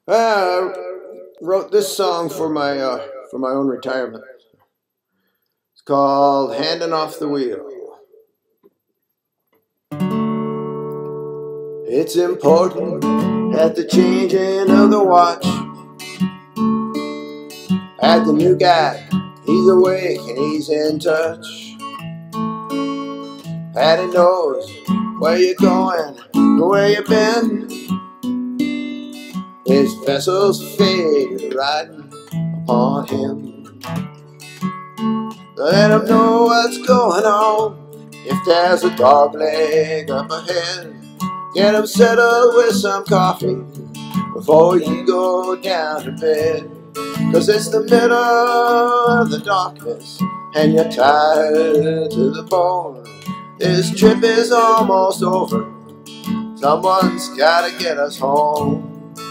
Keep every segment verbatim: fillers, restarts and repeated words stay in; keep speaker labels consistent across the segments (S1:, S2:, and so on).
S1: I wrote this song for my uh, for my own retirement. It's called "Handing Off the Wheel." It's important at the changing of the watch. At the new guy, he's awake and he's in touch. And he knows where you're going, where you've been. His vessel's fade riding upon him. Let him know what's going on. If there's a dog leg up ahead, get him settled with some coffee before you go down to bed. Cause it's the middle of the darkness and you're tired to the bone. This trip is almost over. Someone's gotta get us home.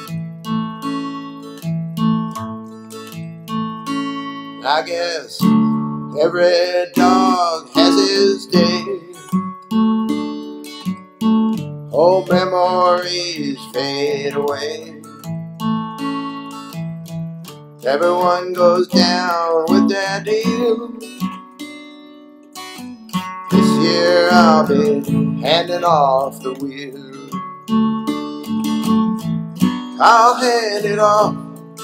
S1: I guess every dog has his day. Old memories fade away. Everyone goes down with their deal. This year I'll be handing off the wheel. I'll hand it off,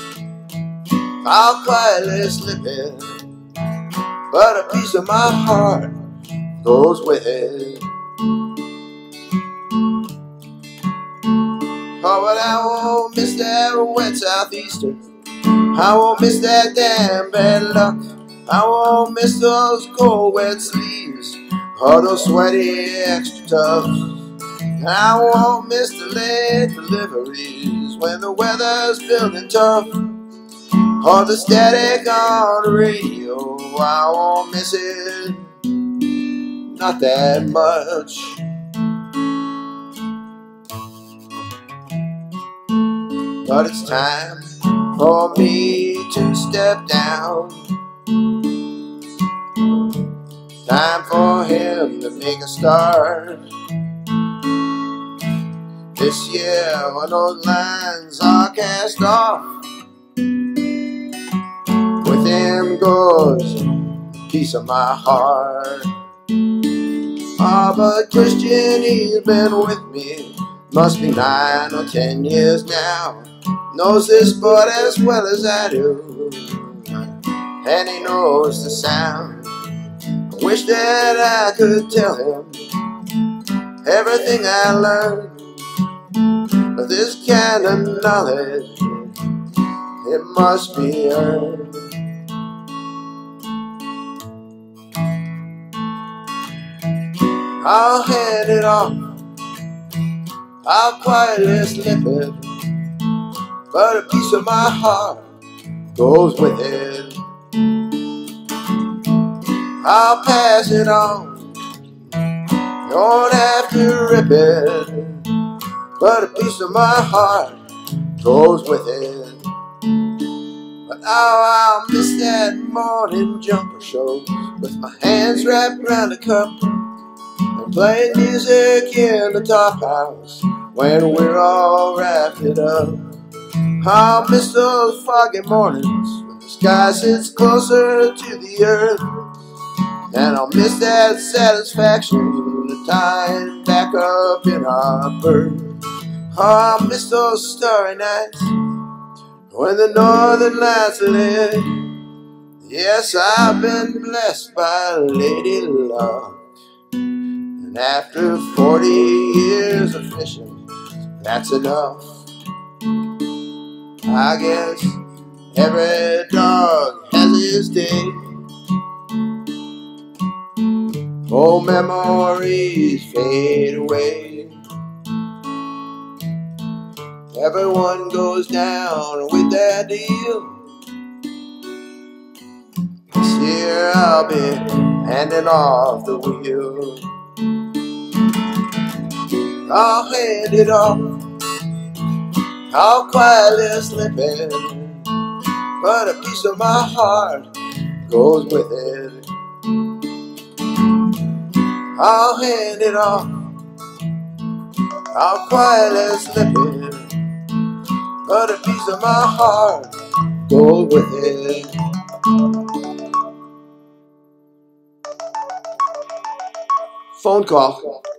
S1: I'll quietly slip it, but a piece of my heart goes with it. Oh, but I won't miss that wet southeaster. I won't miss that damn bad luck. I won't miss those cold wet sleeves or those sweaty extra tufts. I won't miss the late deliveries when the weather's building tough, or the static on the radio. I won't miss it, not that much. But it's time for me to step down. Time for him to make a start. This year when those lines are cast off, with him goes a piece of my heart. Ah, but Christian, he's been with me, must be nine or ten years now. Knows this sport as well as I do, and he knows the sound. I wish that I could tell him everything I learned, but this kind of knowledge, it must be earned. I'll hand it off, I'll quietly slip it, but a piece of my heart goes with it. I'll pass it on, don't have to rip it, but a piece of my heart goes with it. But oh, I'll miss that morning jumper show with my hands wrapped around a cup and playing music in the top house when we're all wrapped it up. I'll miss those foggy mornings when the sky sits closer to the earth, and I'll miss that satisfaction of tying back up in our berth. Oh, I'll miss those starry nights when the northern lights are lit. Yes, I've been blessed by Lady Luck, and after forty years of fishing, that's enough. I guess every dog has his day. Old memories fade away. Everyone goes down with their deal. This year I'll be handing off the wheel. I'll hand it off, I'll quietly slip it, but a piece of my heart goes with it. I'll hand it off, I'll quietly slip it, but a piece of my heart goes with it. Phone call.